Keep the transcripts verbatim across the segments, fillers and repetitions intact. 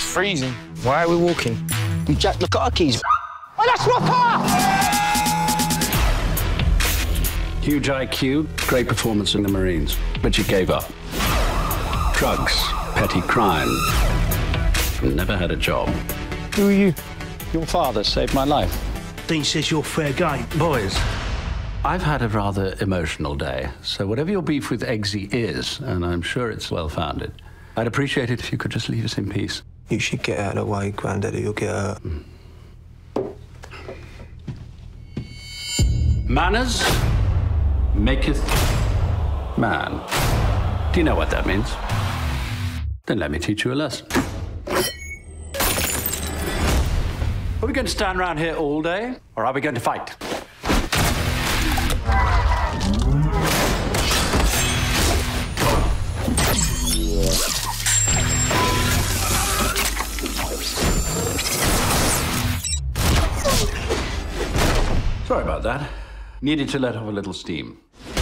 freezing. Why are we walking? We jacked the car keys. Oh, that's my car! Huge I Q, great performance in the Marines, but you gave up. Drugs, petty crime. Never had a job. Who are you? Your father saved my life. Dean says you're fair game. Boys. I've had a rather emotional day, so whatever your beef with Eggsy is, and I'm sure it's well-founded, I'd appreciate it if you could just leave us in peace. You should get out of the way, Grandaddy. You'll get hurt. Mm. Manners maketh man. Do you know what that means? Then let me teach you a lesson. Are we going to stand around here all day, or are we going to fight? Sorry about that. Needed to let off a little steam.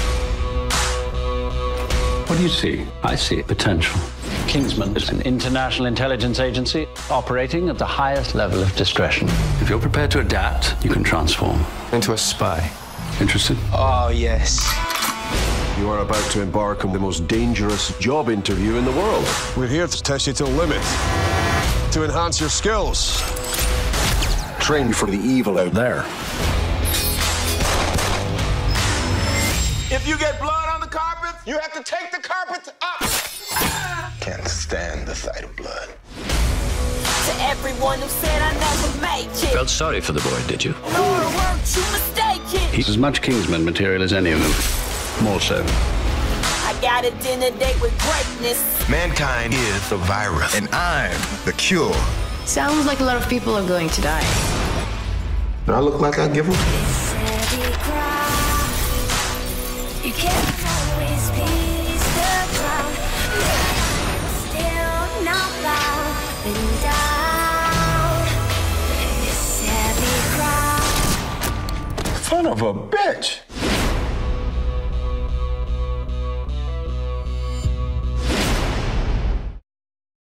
What do you see? I see potential. Kingsman is an international intelligence agency operating at the highest level of discretion. If you're prepared to adapt, you can transform. Into a spy. Interested? Oh, yes. You are about to embark on the most dangerous job interview in the world. We're here to test you to the limit, to enhance your skills. Train for the evil out there. If you get blood on the carpet, you have to take the carpet up. Can't stand the sight of blood. To everyone who said I never make it. Felt sorry for the boy, did you? No, weren't you mistaken? He's as much Kingsman material as any of them. More so. I got a dinner date with greatness. Mankind is the virus, and I'm the cure. Sounds like a lot of people are going to die. Do I look like I give them? You can't always please the crowd. Still not bowing down. This heavy crowd. Son of a bitch.